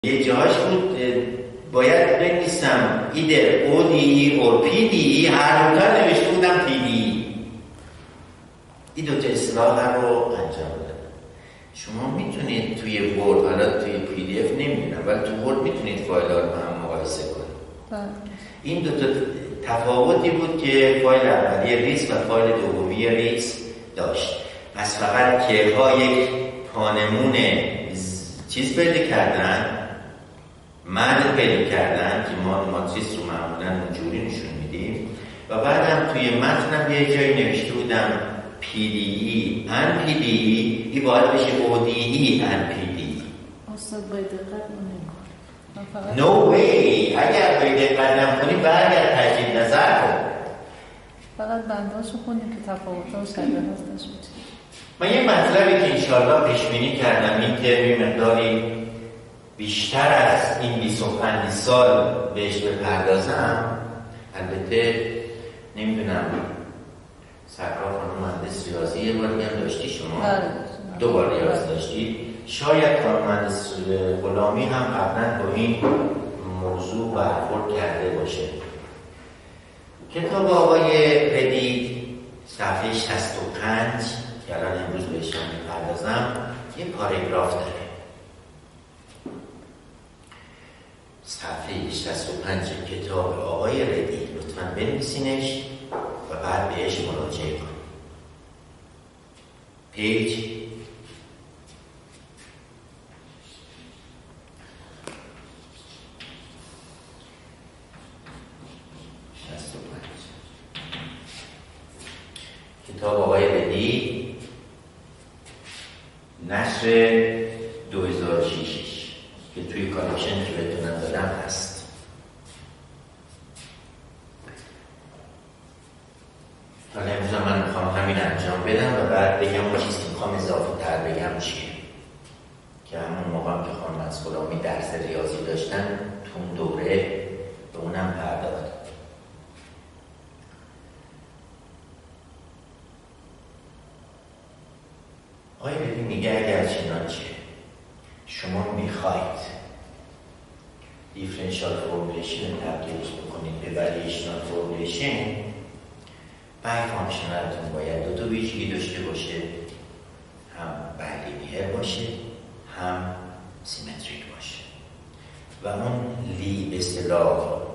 یه جاهاش بود باید بنویسم ایدر ODE or PDE، هر دوتا نوشته بودم PDE. این دوتا اصلاح رو انجام دادم. شما میتونید توی ورد، حالا توی PDF نمیدونم، ولی تو ورد میتونید فایل ها رو هم مقایسه کنید. این دوتا تفاوتی بود که فایل اولی ریس و فایل دومی ریس داشت. پس فقط که ها یک پانمون چیز پیدا کردن، مرد پیدا کردن که ما ماتریس رو معمولا اونجوری نشون میدیم و بعدم توی متنم یه جایی نوشته بودم PDE and PDE، این باید بشه ODE and PDE. استاد باید دقت نمی‌کنه. No way. اگر باید دقت نکنی برگرد تجدید نظر کن. فقط بنداشو خوندیم که تفاوت‌ها شبیه هستش بود. من یه مطلبی که انشاءالله پیش بینی کردم این که مقداری بیشتر از این 25 سال بهش بپردازم، البته نمیدونم سرکار خانم مهندس ریاضی یه بار دیگه هم داشتی شما؟ دو بار ریاض داشتی؟ شاید خانم مهندس غلامی هم قبلا با این موضوع برخورد کرده باشه. کتاب آقای ردی صفحه 65 که الان امروز بهش هم میپردازم یه پاراگراف داره. صفحه 65 کتاب آقای ردی، لطفاً بنویسینش و بعد بهش مراجعه کنید. پیج 65 کتاب آقای ردی، نشر 2006 که توی کالکشن که بهتونم دادم هست. حالا امروز من میخوام همین انجام بدم و بعد بگم اون چیزی میخوام اضافه تر بگم چیه، که همون موقع که خانم از غلامی درس ریاضی داشتن تو اون دوره به اونم پرداخت. آقای ردی میگه اگر چنانچه شما میخواید دیفرنشال فرمولیشن تبدیلش بکنید به وریشنال فرمولیشن، بای فانکشنالتون باید دو تا ویژگی داشته باشه، هم بایلینیر باشه هم سیمتریک باشه و اون لی به اصطلاح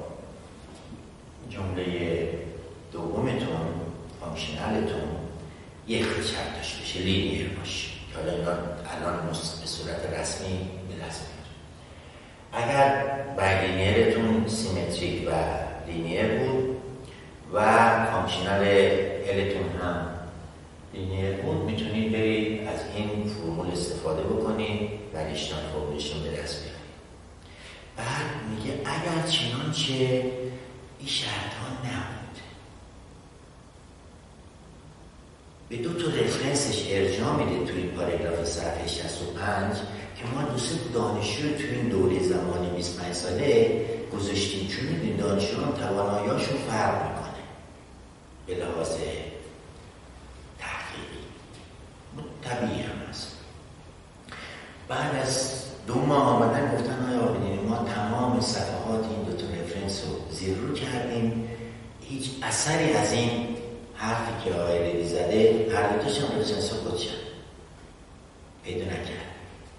جمله دومتون فانکشنالتون یک شرط داشته باشه، لینیر باشه که حالا الان به صورت رسمی به دست میاد. اگر بایلینیرتون سیمتریک و لینیر بود و فانکشنال التون هم لینیر بود، میتونید برید از این فرمول استفاده بکنید و ریشنال فرمولیشن به دست بیارید. بعد میگه اگر چنانچه این شرط ها نبود، به دو تا رفرنسش ارجاع میده توی پاراگراف صفحه 65 که ما دوست دانشجو توی این دوره زمانی 25 ساله گذاشتیم، چون میدونید دانشجویان توانایی‌هاشون فرق میکنه به لحاظ تحقیقی، طبیعی هم هست. بعد از 2 ماه آمدن گفتن آیا ببینید ما تمام صفحات این دو تا رفرنس رو زیرو کردیم، هیچ اثری از این حرفی که آقای ردی زده هر دوتاش هم رفرنس خودشن پیدا نکرد.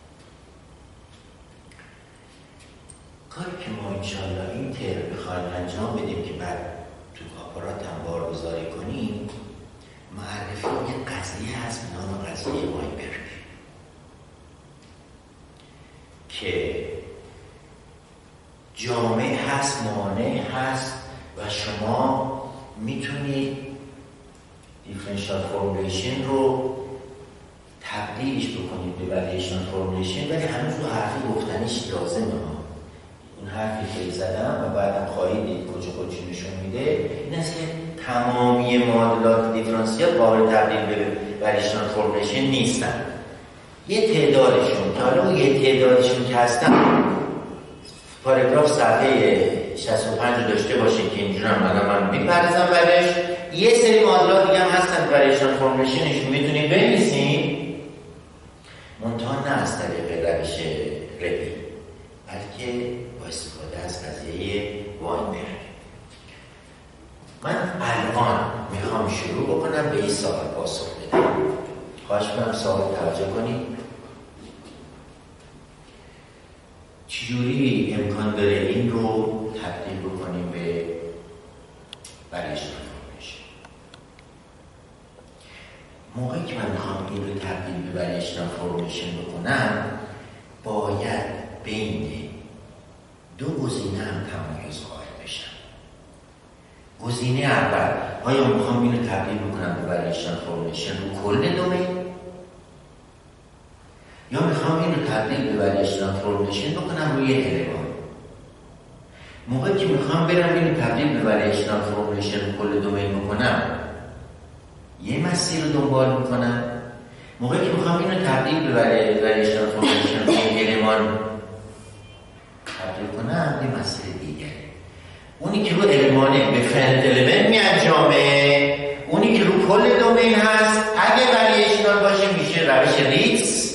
کاری که ما انشاءالله این ترم بخوایم انجام بدیم که بعد تو آپارات هم بارگذاری کنیم، معرفی یه قضیه هست به نام قضیه وایبرگ که جامع هست، مانع هست و شما میتونید دیفرنشال فرمولیشن رو تبدیلش بکنید به وریشنال فرمولیشن، ولی هنوز رو حرفی گفتنیش لازمه ها. اون حرفی که زدم و بعدم خواهید دید کجا نشون میده این است که تمامی معادلات دیفرانسیل قابل تبدیل به وریشنال فرمولیشن نیستن. یه تعدادشون که حالا اون یه تعدادشون که هستن پاراگراف صفحه 65 داشته باشه که اینجور هم من میپردازم برش. یه سری معادلات دیگه هم هستن وریشنال فرمولیشنش میتونید بنویسین، منتها نه از طریق روش ردی، بلکه با استفاده از قضیه واینبرگ. من الان میخوام شروع بکنم به این سوال پاسخ بدم. خواهش می‌کنم سوال توجه کنید. چجوری امکان داره این رو تبدیل بکنیم به واریشنال فرمیشن؟ موقعی که من میخوام این رو تبدیل به واریشنال فرمیشن بکنم، باید بین دو گزینه هم تمایز قائل بشم. گزینه اول، آیا میخوام این رو تبدیل بکنم به واریشنال فرمیشن رو کل دومین، یا میخوام این رو تبدیل به واریشنال فرمیشن بکنم روی المان؟ موقعی که میخوام برم این رو تبدیل به واریشنال فرمیشن رو کل دومین بکنم، یه مسیر رو دنبال میکنم. موقعی که میخوام این رو تبدیل به واریشنال فرمیشن روی المان تبدیل کنم، یه مسیر دیگه. اونی که رو المانه به فرند المنت می انجامه، اونی که رو کل دومین هست اگه واریشنال باشه میشه روش ریتز،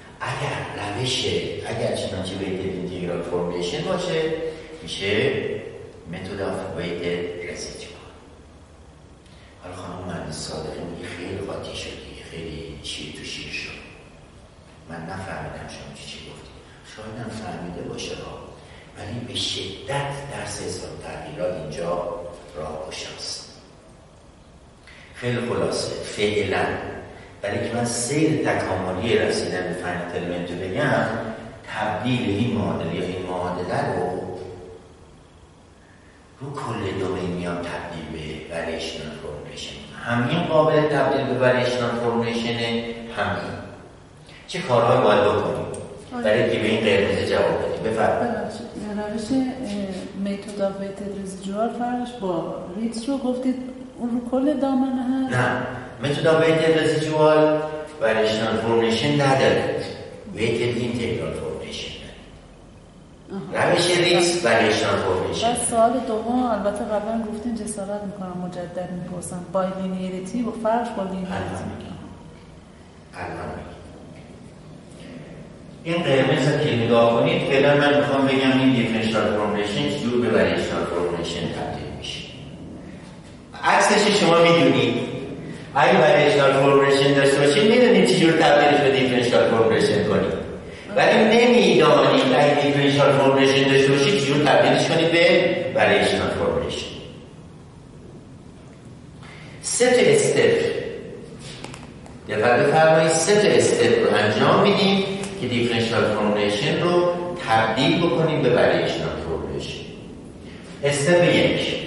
اگر چنانچه ویتد اینتگرال فرمیشن باشه میشه متد آف ویتد رزیدوال. حالا خانم مهندس صادقی میگه خیلی قاطی شدی، خیلی شیر تو شیر شد. من نفهمیدم شما چی گفتی. شاید هم فهمیده باشه ولی به شدت درس حساب تغییرات اینجا راه گشاست. خیلی خلاصه فعلا برای که من سیر تکاملی رسیدن به فاینایت المنت رو بگم، تبدیل این معادله یا این معادله رو کل دومین میام تبدیل به واریشنال فرمیشن. همین قابل تبدیل به واریشنال فرمیشنه، همین. چه کارهایی باید بکنیم برای که به این قرمز جواب بدیم؟ بفرمایید. روش متد آف ویتد رزیدوال فرقش با ریتز رو گفتید اون رو کل دامنه هست؟ نه، متد آف ویتد رزیدوال واریشنال فرمیشن نداره، ویتد اینتگرال فرمیشن. روش ریتز واریشنال فرمیشن. بس سوال دوم البته قبلا گفتین جسارت میکنم مجدد میپرسم، بایلینیریتی و فرقش با لینیریتی این قرمز که نگاه کنید، فعلا من میخوام بگم این دیفرنشیال فرمیشن چجور به واریشنال فرمیشن تبدیل میشه. عکسش شما میدونید. اگه واریشنال فرمیشن داشته باشید میدونید چجور تبدیلش به دیفرنشیال فرمیشن کنید، ولی نمیدانید اگه دیفرنشیال فرمیشن داشته باشید چجور تبدیلش کنید به واریشنال فرمیشن. سه تا استپ دقت بفرمایید، سه تا استپ رو انجام میدیم که دیفرنشیال فرمیشن رو تبدیل بکنیم به واریشنال فرمیشن. استپ 1،